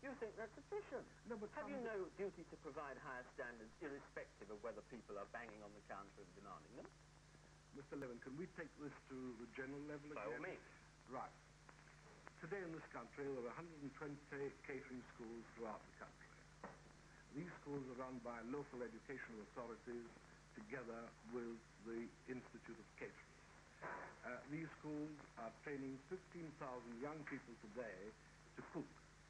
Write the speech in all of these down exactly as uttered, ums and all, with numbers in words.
You think that's sufficient? No, but have you no duty to provide higher standards, irrespective of whether people are banging on the counter and demanding them? Mister Levin, can we take this to the general level again? By all means. Right. Today in this country, there are one hundred twenty catering schools throughout the country. These schools are run by local educational authorities together with the Institute of Catering. Uh, these schools are training fifteen thousand young people today to cook.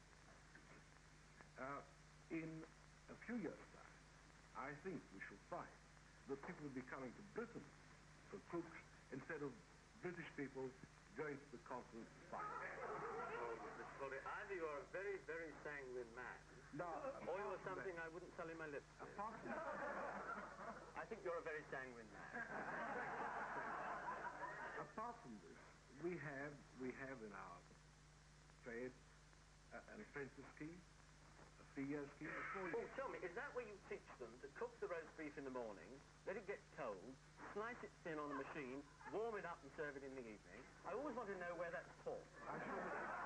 Uh, in a few years' time, I think we shall find that people will be coming to Britain for cooks instead of British people going to the continent to find them. Oh, Mister Foley, either you're a very, very sanguine man, no, or you're something I wouldn't sully my lips with. Apart from that, I think you're a very sanguine man. apart from this, we have, we have in our trade uh, an apprentice scheme, a three-year scheme, a four-year Oh, tell me, is that where you teach them to cook the roast beef in the morning, let it get cold, slice it thin on a machine, warm it up and serve it in the evening? I always want to know where that's taught. I should...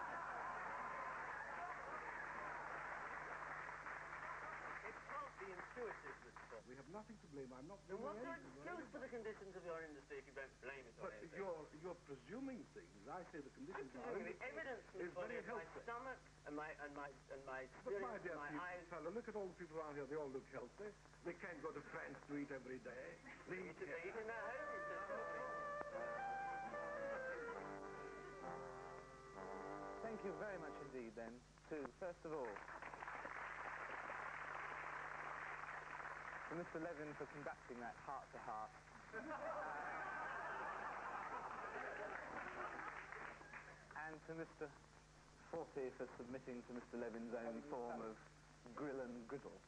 It can't be intuitive, Mister Foley. We have nothing to blame. I'm not Then blaming what's your anything. excuse for the conditions of your industry if you don't blame it on But anything? you're, you're presuming things. I say the I'm conditions are... presuming the evidence, is Mister Foley, very of my healthy. stomach and my, and my, and my But experience my dear and my people, eyes... fellow, look at all the people around here. They all look healthy. They can't go to France to eat every day. They They eat eat here. in their home, Mister Foley. Thank you very much indeed, then, to, first of all, to Mister Levin for conducting that heart-to-heart. Uh, and to Mister Forty for submitting to Mister Levin's own form of grill and griddle.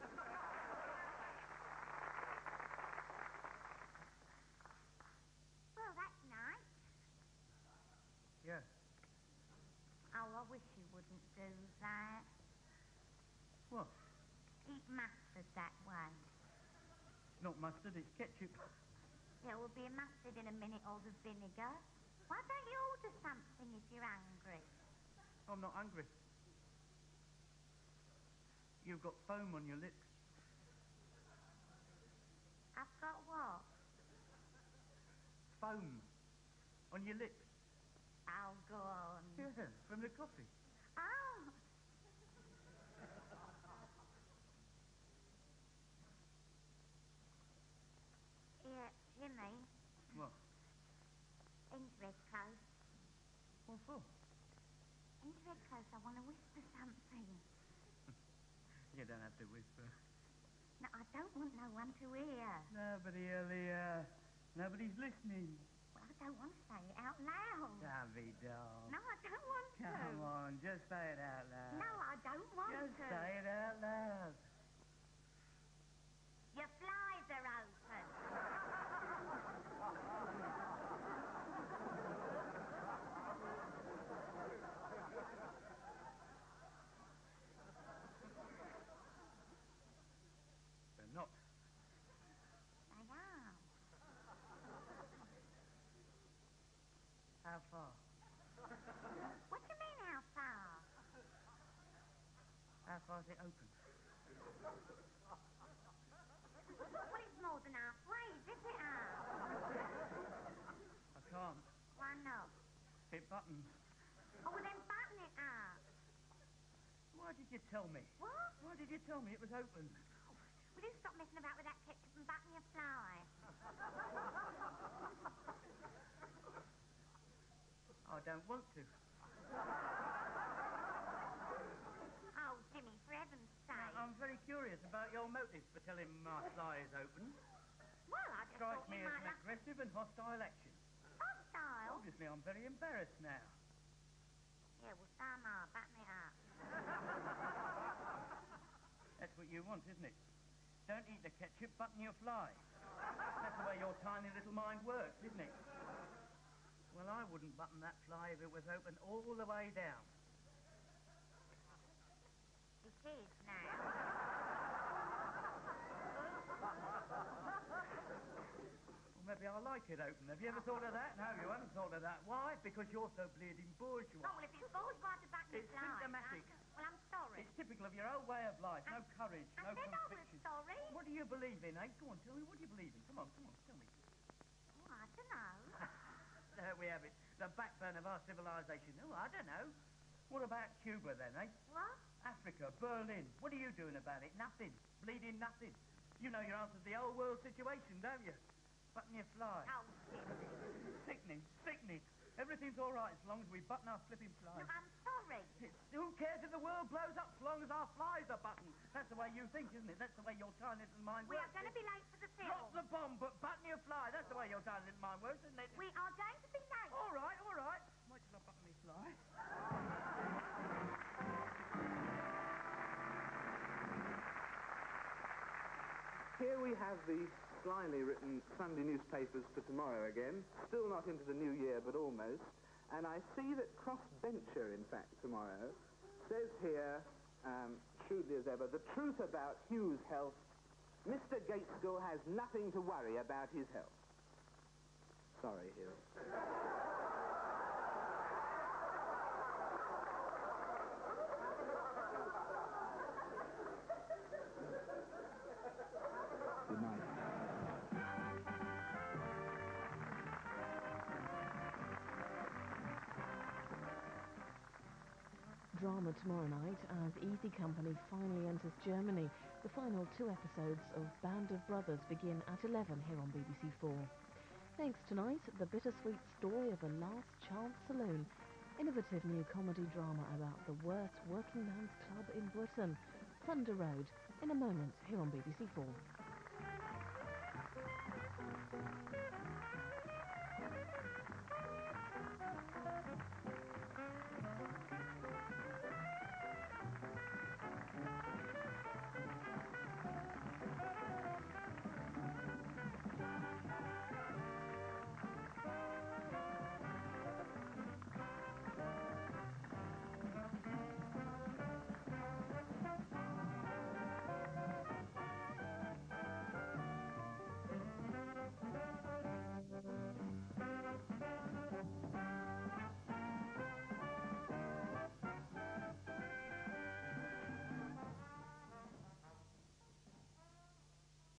Well, that's nice. Yeah. Oh, I wish you wouldn't do that. What? Eat mustard that way. It's not mustard, it's ketchup. There will be a mustard in a minute or the vinegar. Why don't you order something if you're hungry? I'm not hungry. You've got foam on your lips. I've got what? Foam on your lips. Oh, go on. Yeah, from the coffee. Oh. Yeah, Jimmy. What? Into red close. What for? Into red close, I want to whisper something. You don't have to whisper. No, I don't want no one to hear. Nobody will hear. Nobody's listening. Well, I don't want to say it out loud. Don't be dull. No, I don't want to. Come on, just say it out loud. No, I don't want Just to. say it out loud. Your flies are open. They're not. They are. How far? What do you mean, how far? How far's it open? Well, it's more than halfway, isn't it, Al? I can't. Why not? It buttons. Oh, well, then button it up. Why did you tell me? What? Why did you tell me it was open? Oh, will you stop messing about with that ketchup and button your fly? I don't want to. Oh, Jimmy, for heaven's sake. Now, I'm very curious about your motives for telling me my fly is open. Well, I just Strikes thought me you as might an like... aggressive and hostile action. Hostile? Obviously, I'm very embarrassed now. Yeah, well, so am I. Button it up. That's what you want, isn't it? Don't eat the ketchup, button your fly. That's the way your tiny little mind works, isn't it? Well, I wouldn't button that fly if it was open all the way down. It is now. Well, maybe I like it open. Have you ever thought of that? No, you haven't thought of that. Why? Because you're so bleeding bourgeois. Oh, well, if it's bourgeois to button your It's fly... symptomatic. Well, I'm sorry. typical of your old way of life. No courage, I no said I was conviction. sorry. What do you believe in, eh? Go on, tell me, what do you believe in? Come on, come on, tell me. Oh, I don't know. There we have it. The backbone of our civilization. Oh, I don't know. What about Cuba, then, eh? What? Africa, Berlin. What are you doing about it? Nothing. Bleeding nothing. You know your answer to the whole world situation, don't you? Button your fly. Oh, shit. Sickening, sickening. Everything's all right as long as we button our flipping flies. Look, I'm sorry. It's, who cares if the world blows up as long as our flies are buttoned? That's the way you think, isn't it? That's the way your tiny little mind We works. are going to be late for the film. Drop the bomb, but button your fly. That's the way your tiny little mind works, isn't it? We are going to be late. All right, all right. Wait till I button my fly. Here we have the slyly written Sunday newspapers for tomorrow again. Still not into the new year, but almost. And I see that Crossbencher, in fact, tomorrow, says here, um, shrewdly as ever, the truth about Hugh's health. Mister Gateskill has nothing to worry about his health. Sorry, Hugh. Good night. Drama tomorrow night as Easy Company finally enters Germany. The final two episodes of Band of Brothers begin at eleven here on B B C Four. Next tonight, the bittersweet story of a last chance saloon. Innovative new comedy drama about the worst working man's club in Britain. Thunder Road, in a moment here on B B C Four.